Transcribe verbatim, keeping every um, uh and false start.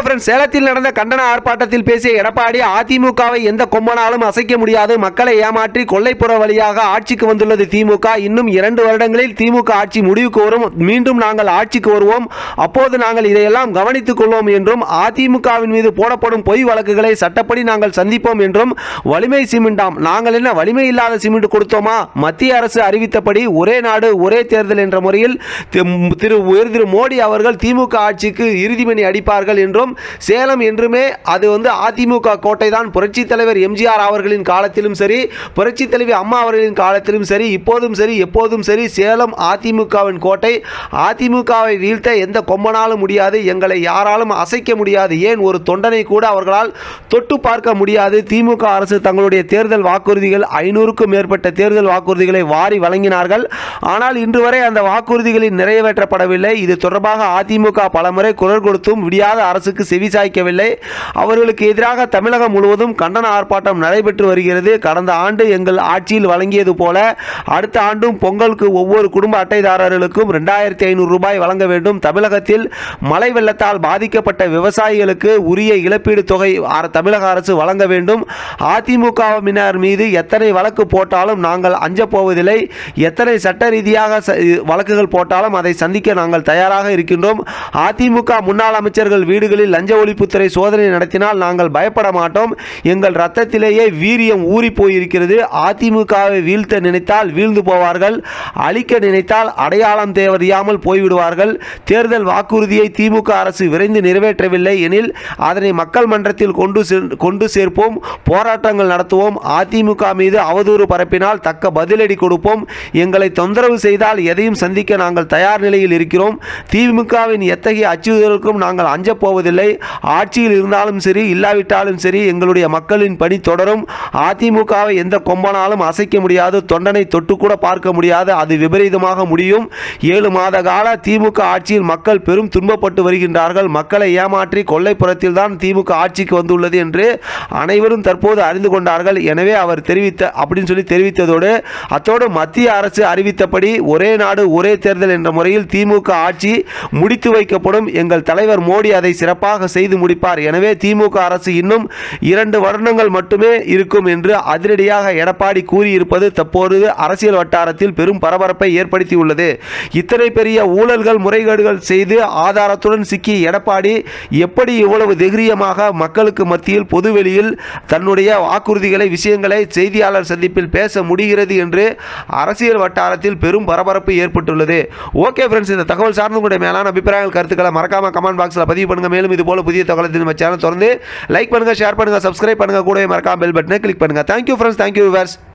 Friends, சேலத்தில் நடந்த கண்டன ஆர்ப்பாட்டத்தில் பேசிய எடப்பாடி, அதிமுகவை எந்த கொம்பனாலும் அசைக்க முடியாது, மக்களை ஏமாற்றி கொல்லைப்புற வழியாக ஆட்சிக்கு வந்துள்ளது திமுக. இன்னும் இரண்டு வருடங்களில் திமுக ஆட்சி முடிவுக்கு வரும், மீண்டும் நாங்கள் ஆட்சிக்கு வருவோம், அப்போது நாங்கள் இதையெல்லாம் கவனித்துக் கொள்வோம் என்றும், அதிமுகவின் மீது போடப்படும் பொய் வழக்குகளை சட்டப்படி நாங்கள் சந்திப்போம் என்றும் வலிமை சிமெண்டாம். நாங்கள் என்ன வலிமை இல்லாத சிமெண்ட் கொடுத்தோமா? மத்திய அரசு அறிவித்தபடி ஒரே நாடு ஒரே தேர்தல் என்ற முறையில் திரு திரு மோடி அவர்கள் திமுக ஆட்சிக்கு இறுதிமணி அடிப்பார்கள் என்றும், சேலம் என்றுமே அது வந்து அதிமுக கோட்டை தான். புரட்சி தலைவர் எம்ஜிஆர் அவர்களின் காலத்திலும் சரி, புரட்சி தலைவி அம்மா அவர்களின் காலத்திலும் சரி, இப்போதும் சரி, எப்போதும் சரி, சேலம் அதிமுகவின் கோட்டை. அதிமுகவை வீழ்த்த எந்த கொம்பனாலும் முடியாது, எங்களை யாராலும் அசைக்க முடியாது, ஏன் ஒரு தொண்டனை கூட அவர்களால் தொட்டு பார்க்க முடியாது. திமுக அரசு தங்களுடைய தேர்தல் வாக்குறுதிகள் ஐநூறுக்கும் மேற்பட்ட தேர்தல் வாக்குறுதிகளை வாரி வழங்கினார்கள். ஆனால் இன்று வரை அந்த வாக்குறுதிகளில் நிறைவேற்றப்படவில்லை. இது தொடர்பாக அதிமுக பலமுறை குரல் கொடுத்தும் விடியாத அரசுக்கு செவி சாய்க்கவில்லை. அவர்களுக்கு எதிராக தமிழகம் முழுவதும் கண்டன ஆர்ப்பாட்டம் நடைபெற்று வருகிறது. கடந்த ஆண்டு எங்கள் ஆட்சியில் வழங்கியது போல அடுத்த ஆண்டும் பொங்கலுக்கு ஒவ்வொரு குடும்ப அட்டைதாரர்களுக்கும் இரண்டாயிரத்தி ஐநூறு ரூபாய் வழங்க வேண்டும். தமிழகத்தில் மழை வெள்ளத்தால் பாதிக்கப்பட்ட விவசாயிகளுக்கு உரிய இழப்பீடு தொகை தமிழக அரசு வழங்க வேண்டும். அதிமுகவினர் மீது எத்தனை வழக்கு போட்டாலும் நாங்கள் அஞ்ச போவதில்லை. எத்தனை சட்ட ரீதியாக வழக்குகள் போட்டாலும் அதை சந்திக்க நாங்கள் தயாராக இருக்கின்றோம். அதிமுக முன்னாள் அமைச்சர்கள் வீடுகளில் லஞ்ச ஒழிப்புத்துறை சோதனை நடத்தினால் நாங்கள் பயப்பட மாட்டோம். எங்கள் ரத்தத்திலேயே வீரியம் ஊறி போயிருக்கிறது. அதிமுகவை வீழ்த்த நினைத்தால் வீழ்ந்து போவார்கள், அழிக்க நினைத்தால் அடையாளம் தெரியாமல் போய்விடுவார்கள். தேர்தல் வாக்குறுதியை திமுக அரசு விரைந்து நிறைவேற்றவில்லை எனில் அதனை மக்கள் மன்றத்தில் கொண்டு கொண்டு சேர்ப்போம், போராட்டங்கள் நடத்துவோம். அதிமுக மீது அவதூறு பரப்பினால் தக்க பதிலடி கொடுப்போம். எங்களை தொந்தரவு செய்தால் எதையும் சந்திக்க நாங்கள் தயார் நிலையில் இருக்கிறோம். திமுகவின் எத்தகைய அச்சுறுத்தலுக்கும் நாங்கள் அஞ்ச போவதில்லை. ஆட்சியில் இருந்தாலும் சரி, இல்லாவிட்டாலும் சரி, எங்களுடைய மக்களின் பணி தொடரும். அதிமுகவை எந்த கொம்பனாலும் அசைக்க முடியாது, தொண்டனை தொட்டு கூட பார்க்க முடியாது, அது விபரீதமாக முடியும். ஏழு மாத கால திமுக ஆட்சியில் மக்கள் பெரும் துன்பப்பட்டு வருகின்றார்கள். மக்களை ஏமாற்றி கொல்லைப்புறத்தில் தான் திமுக ஆட்சிக்கு வந்துள்ளது என்று அனைவரும் தற்போது அறிந்து கொண்டார்கள். எனவே அவர் தெரிவித்த அப்படின்னு சொல்லி தெரிவித்ததோடு அத்தோடு மத்திய அரசு அறிவித்தபடி ஒரே நாடு ஒரே தேர்தல் என்ற முறையில் திமுக ஆட்சி முடித்து வைக்கப்படும். எங்கள் தலைவர் மோடி அதை சிறப்பாக செய்து முடிப்பார். எனவே திமுக அரசு இன்னும் இரண்டு வருடங்கள் மட்டுமே இருக்கும் என்று அதிரடியாக எடப்பாடி கூறியிருப்பது தற்போது அரசியல் வட்டாரத்தில் பெரும் பரபரப்பை ஏற்படுத்தியுள்ளது. இத்தனை பெரிய ஊழல்கள் முறைகேடுகள் செய்து ஆதாரத்துடன் சிக்கிய எடப்பாடி எப்படி இவ்வளவு தைரியமாக மக்களுக்கு மத்தியில் பொதுவெளியில் தன்னுடைய வாக்குறுதிகளை விஷயங்களை செய்தியாளர் சந்திப்பில் பேச முடிகிறது என்று அரசியல் வட்டாரத்தில் பெரும் பரபரப்பு ஏற்பட்டுள்ளது. ஓகே ஃப்ரெண்ட்ஸ், இந்த தகவல் சார்ந்து உங்களுடைய மேலான அபிப்பிராயங்கள் கருத்துக்களை மறக்காம கமெண்ட் பாக்ஸில் பதிவு பண்ணுங்க. மேலும் இது போல புதிய தகவலை நம்ம சேனல் தொடர்ந்து லைக் பண்ணுங்க, ஷேர் பண்ணுங்க, சப்ஸ்கிரைப் பண்ணுங்க, கூடவே மறக்காம பெல் பட்டனை கிளிக் பண்ணுங்க. Thank you friends, thank you viewers.